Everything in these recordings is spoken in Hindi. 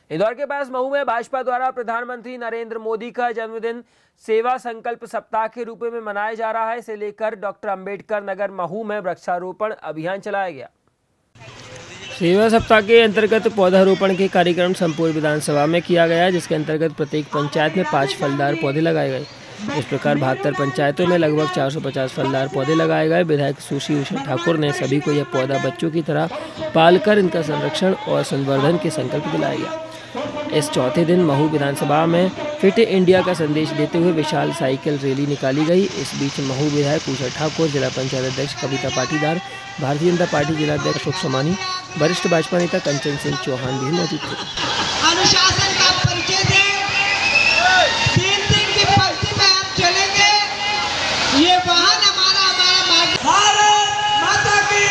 इंदौर के पास महू में भाजपा द्वारा प्रधानमंत्री नरेंद्र मोदी का जन्मदिन सेवा संकल्प सप्ताह के रूप में मनाया जा रहा है। इसे लेकर डॉक्टर अंबेडकर नगर महू में वृक्षारोपण अभियान चलाया गया। सेवा सप्ताह के अंतर्गत पौधारोपण के कार्यक्रम संपूर्ण विधानसभा में किया गया, जिसके अंतर्गत प्रत्येक पंचायत में 5 फलदार पौधे लगाए गए। इस प्रकार 72 पंचायतों में लगभग 450 फलदार पौधे लगाए गए। विधायक सुश्री उषा ठाकुर ने सभी को यह पौधा बच्चों की तरह पालकर इनका संरक्षण और संवर्धन के संकल्प दिलाया गया। इस चौथे दिन महू विधानसभा में फिट इंडिया का संदेश देते हुए विशाल साइकिल रैली निकाली गई। इस बीच महू विधायक उषा ठाकुर, जिला पंचायत अध्यक्ष कविता पाटीदार, भारतीय जनता पार्टी जिला अध्यक्ष अशोक समानी, वरिष्ठ भाजपा नेता कंचन सिंह चौहान भी मौजूद थे। अनुशासन का परिचय दें, 3 दिन की पंक्ति में हम चलेंगे। ये वाहन हमारा भारत माता की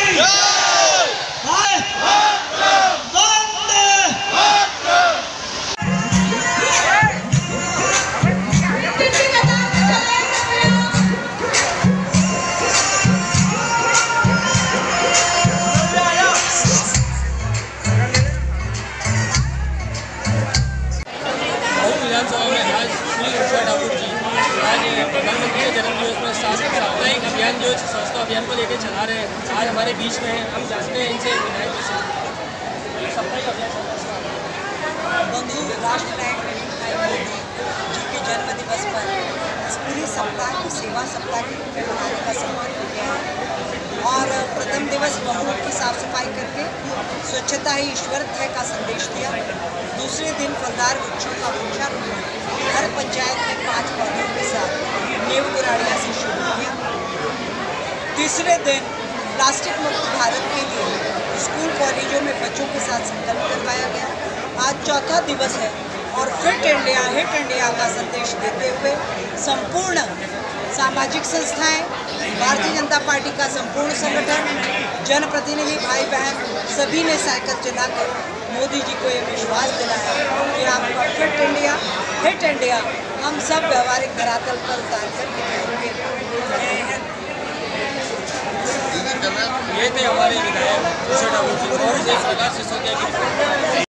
प्रधानमंत्री के जन्मदिवस में साप्ताहिक अभियान जो स्वच्छता अभियान को लेकर चला रहे हैं, आज हमारे बीच में हैं। हम जानते हैं इनसे विधायक जी से साप्ताहिक अभियान बंधु राष्ट्र नायक नरेंद्र भाई मोदी जी के जन्म दिवस पर इस पूरे सप्ताह को सेवा सप्ताह के रूप में मनाने का सम्मान हो गया है। और प्रथम दिवस महू की साफ सफाई करके स्वच्छता ही ईश्वर है का संदेश दिया। दूसरे दिन फलदार वृक्षों का वृक्षारोपण हर पंचायत में 5 पौधों के साथ नेव कुराड़िया से शुरू किया। तीसरे दिन प्लास्टिक मुक्त भारत के लिए स्कूल कॉलेजों में बच्चों के साथ संकल्प करवाया गया। आज चौथा दिवस है और फिट इंडिया हिट इंडिया का संदेश देते हुए संपूर्ण सामाजिक संस्थाएं, भारतीय जनता पार्टी का संपूर्ण संगठन, जनप्रतिनिधि भाई बहन सभी ने साइकिल चलाकर मोदी जी को ये विश्वास दिलाया कि आपका फिट इंडिया हिट इंडिया हम सब व्यवहारिक धरातल पर उतार कर दिखाएंगे। ये थे हमारे विधायक उषा ठाकुर जी और इस प्रकार से